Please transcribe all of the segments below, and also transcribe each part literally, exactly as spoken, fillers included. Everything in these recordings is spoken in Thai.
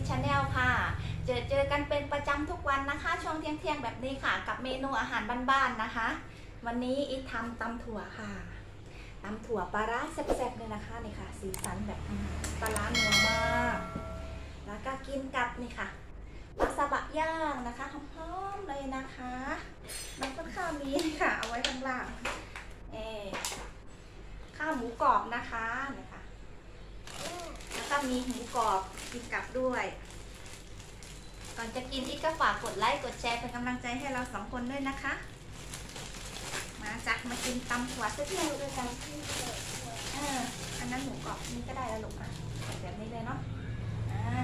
ชาแนลค่ะเจอเจอกันเป็นประจำทุกวันนะคะช่วงเที่ยงเที่ยงแบบนี้ค่ะกับเมนูอาหารบ้านๆนะคะ วันนี้อีททำตำถั่วค่ะตำถั่วปลาร้าแซ่บๆเลยนะคะนี่ค่ะสีสันแบบปลาร้านัวมากแล้วก็กินกับนี่ค่ะปลาซาบะย่างนะคะหอมๆเลยนะคะแล้วก็ข้าวมีค่ะเอาไว้ข้างล่างเอข้าวหมูกรอบนะคะนี่ค่ะแล้วก็มีหมูกรอบกินกับด้วยก่อนจะกินอีกก็ฝากกดไลค์กดแชร์เป็นกำลังใจให้เราสองคนด้วยนะคะมาจักมากินตำถั่วสักทีด้วยกันเอออันนั้นหมูกรอบนี่ก็ได้แล้วลูกอ่ะแบบนี้เลยเนาะอ่า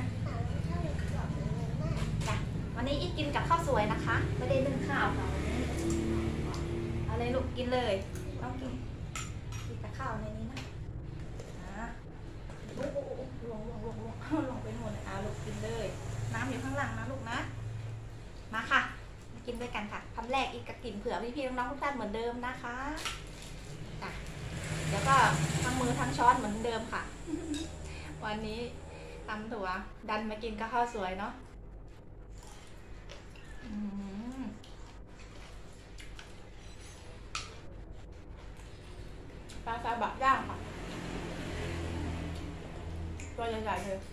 จ้ะวันนี้อีกกินกับข้าวสวยนะคะไม่ได้นึ่งข้าวค่ะวันนี้เอาเลยลูกกินเลยต้องกินกินกับข้าวในนี้นะอ่าลงลงลงลงลงลงไปหมดเลยอ่ะลูกกินเลยน้ำอยู่ข้างหลังนะลูกนะมาค่ะมากินด้วยกันค่ะคำแรกอีกกับกินเผื่อพี่ๆน้องๆทุกท่านเหมือนเดิมนะคะจ้ะเดี๋ยวก็ทั้งมือทั้งช้อนเหมือนเดิมค่ะ วันนี้ตำถั่วดันมากินกับข้าวสวยเนาะปลาซาบะย่างค่ะตัวใหญ่ๆเลย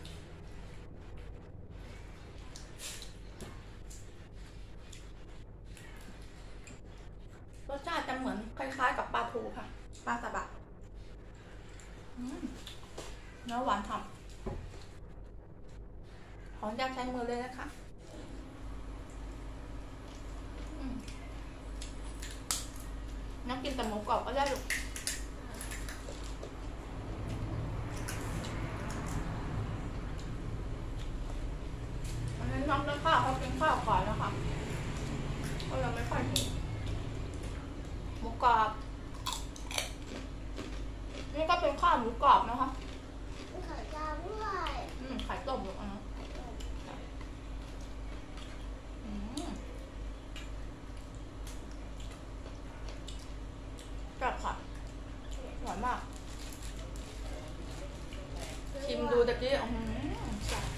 รสชาติจะเหมือนคล้ายๆกับปลาทูค่ะปลาซาบะเนื้อหวานฉ่ำขออนุญาตใช้มือเลยนะคะนักกินแต่หมูกรอบก็ได้ลูกอันนี้น้องต้นข้าวเขากินข้าวก่อนนะคะก็ยังไม่ค่อยกินหมูกรอบนี่ก็เป็นข้าวหมูกรอบนะคะไข่ดาวด้วยอืมไข่ต้มลูกอ่ะอืมกรอบค่ะหวานมากชิมดูตะกี้อืมใช่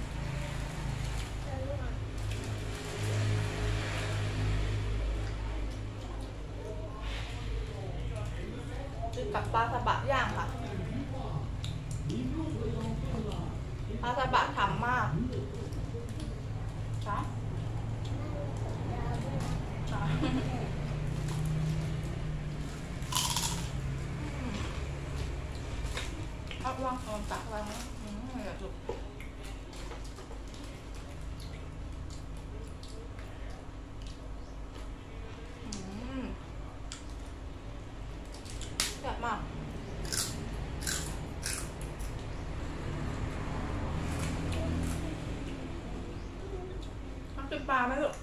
กับปลาซาบะย่างค่ะปลาซาบะฉ่ำมากจ้ะเอาวางเอาตักวางอืมอยากจุกแซ่บมากกินปลาไหมลูก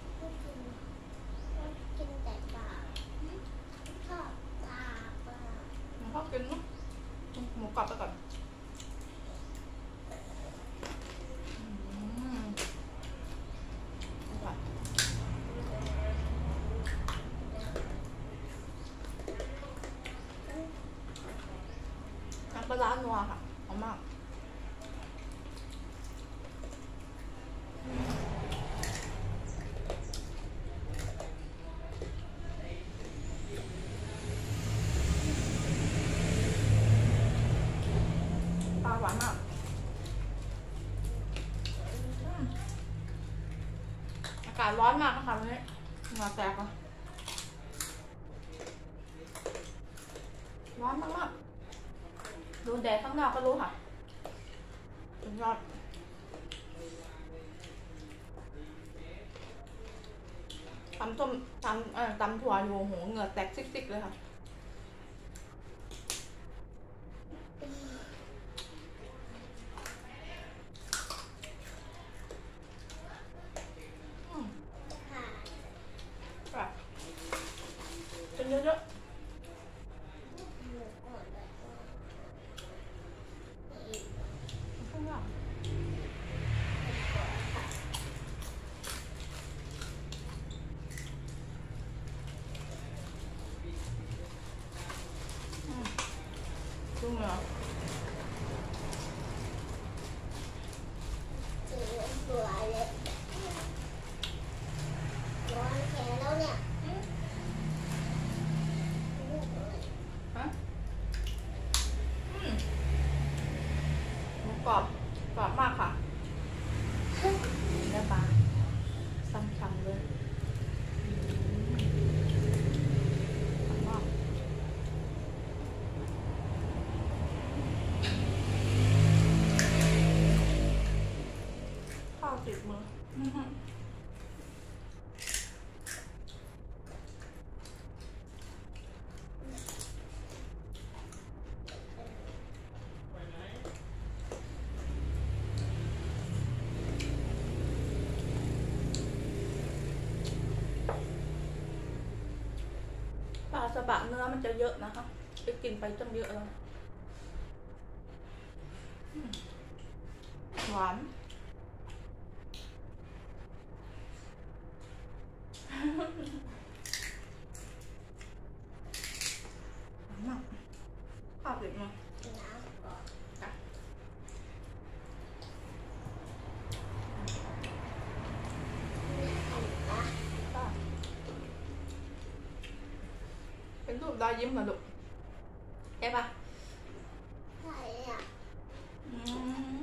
กินแต่ปลาชอบปลาปลาหมูชอบกินมั้ยหมูกรอบไปก่อนน้ำปลาร้านัวค่ะหอมมากปลาหวานมากอากาศร้อนมากนะคะวันนี้เหงื่อแตกอ่ะร้อนมากๆดูแดดข้างนอกก็รู้ค่ะสุดยอดตำส้มตำเอ่อตำถั่วอยู่โหเหงื่อแตกซิกๆเลยค่ะเป็นเยอะๆข้างล่างจุ่มเหรอติดมือปลาสบะเนื้อมันจะเยอะนะคะไปกินไปจนเยอะแล้วหวานมากข้าวติดมือน้ำก่อนเป็นรูปรอยยิ้มเหรอลูกใช่ปะใช่อ่ะอืม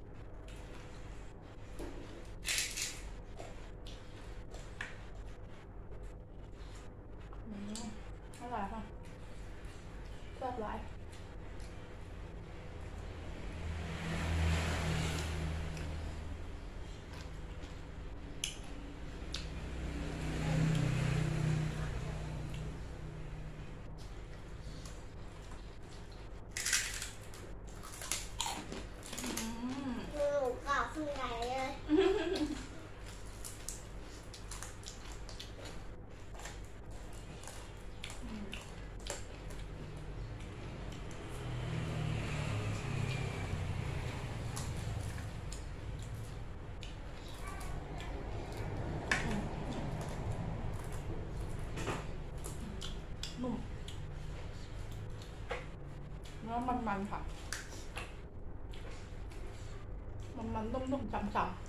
อืมอร่อยค่ะชอบหลายหนูกรอบข้างในเลยนุ่มเนื้อมันๆค่ะมันๆนุ่มๆจำๆ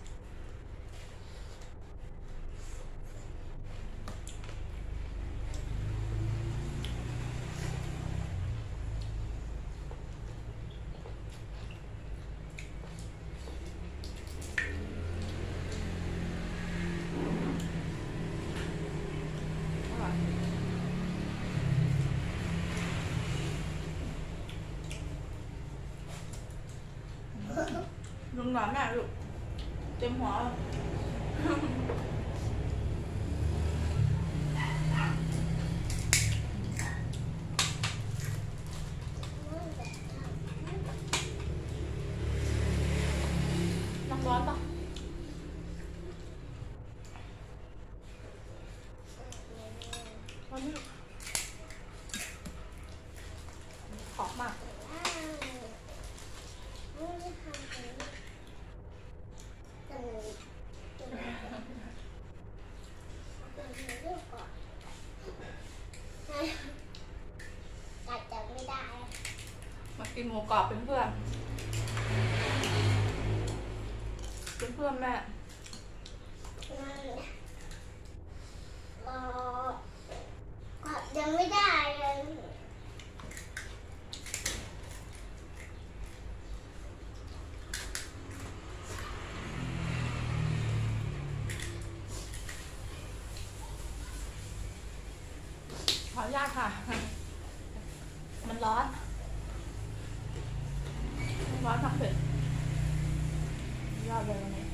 ลุงหนอนแม่ลูกเต็มหัวน้ำร้อนปะร้อนนี่ขอบมากกัดจะไม่ได้มากินหมูกรอบเป็นเพื่อนเป็นเพื่อนแม่รอกัดยังไม่ได้เลยขออนุญาตค่ะมันร้อนร้อนผักเผ็ดยอดเลยวันนี้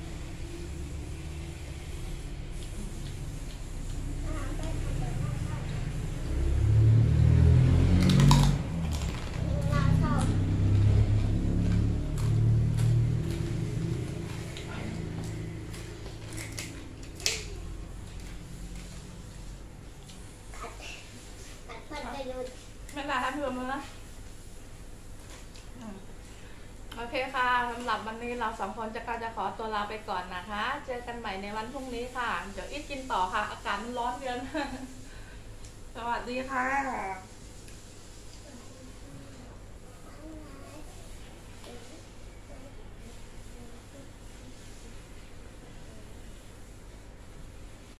ไม่ลาท่านผู้ชมแล้วนะโอเคค่ะสำหรับวันนี้เราสองคนจะก็จะขอตัวลาไปก่อนนะคะ เจอกันใหม่ในวันพรุ่งนี้ค่ะ เดี๋ยวอีกกินต่อค่ะ อากาศร้อนเกิน สวัสดีค่ะ